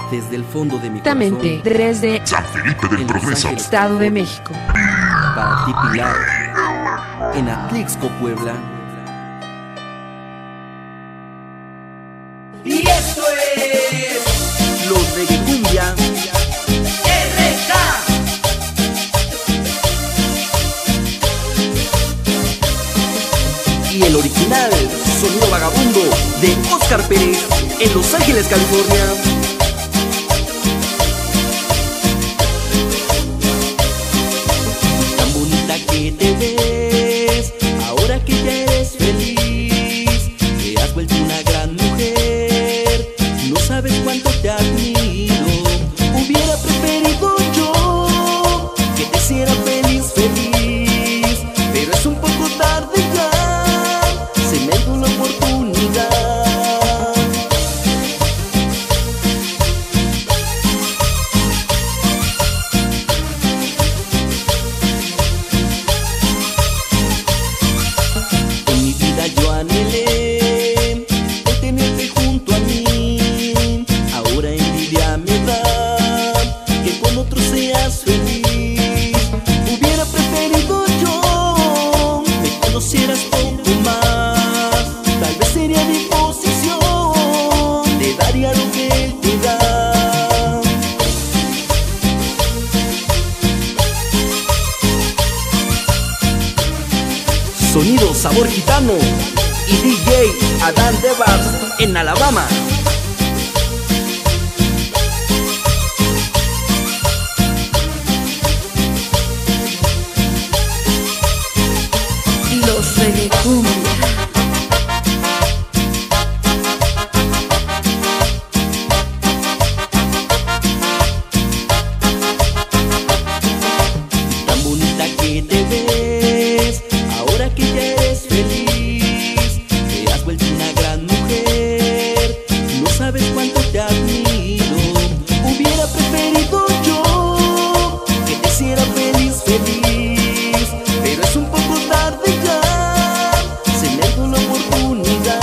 desde el fondo de mi corazón. Exactamente, desde San Felipe del en Los Progreso. Ángeles, Estado de México. para ti, Pilar, en Atlixco, Puebla. Y esto es Los Reggae Cumbia RK. Y el original sonido vagabundo de Oscar Pérez en Los Ángeles, California. Tan bonita que te ves, ahora que ya eres feliz, te has vuelto una gran mujer, no sabes cuánto te admiro. Hubiera preferido yo que te hiciera feliz, feliz, pero es un poco tarde ya, se me dio la oportunidad. En mi vida yo anhelé el tenerte junto a mí, ahora envidia me da que con otro seas feliz. Hubiera preferido yo me conocieras poco más, tal vez sería mi posición, te daría lo que él te da. Sonido Sabor Gitano y DJ Adán Devas en Alabama. Los Reggae Cumbia. Tan bonita que te ves, ahora que ya eres feliz, te has vuelto una gran mujer, no sabes cuánto te admiro. Hubiera preferido yo que te hiciera feliz, feliz, pero es un poco tarde ya, se me dio la oportunidad.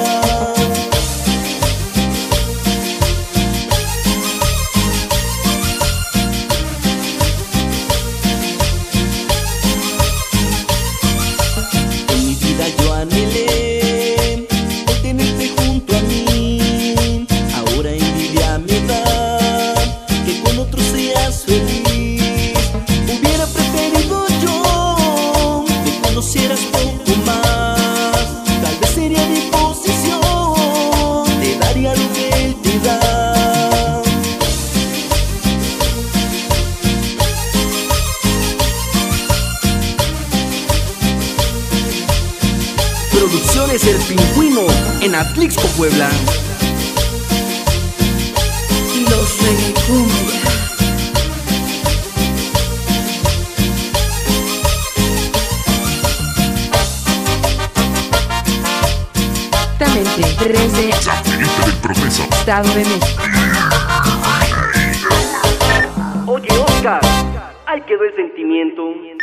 En mi vida yo anhelé el tenerte junto a mí, ahora envidia me da que con otro seas feliz. Hubiera preferido yo que conocieras poco más, tal vez sería mi posición, te daría lo que él te da. Producciones El Pingüino en Atlixco, Puebla. Los Reggae Cumbia. Exactamente, desde San Felipe del Progreso. Estado de México. Oye, Oscar, ahí quedó el sentimiento.